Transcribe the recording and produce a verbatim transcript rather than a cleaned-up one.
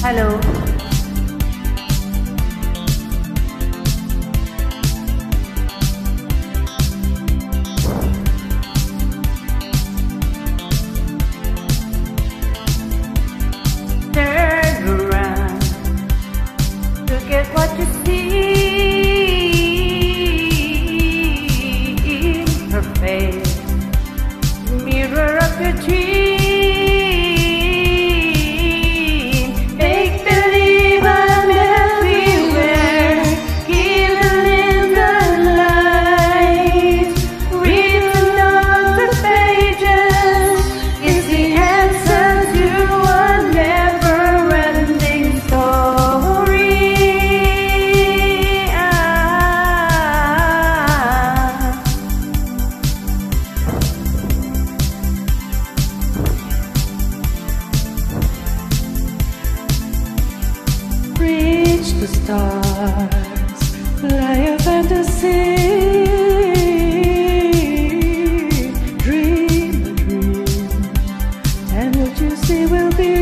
Hello. Turn around, look at what you see in her face, mirror of your dream. Make believe I'm everywhere, given in the light. Written on the pages is the answer to a never-ending story. Ah. Reach the stars, fly a fantasy, dream a dream, and what you see will be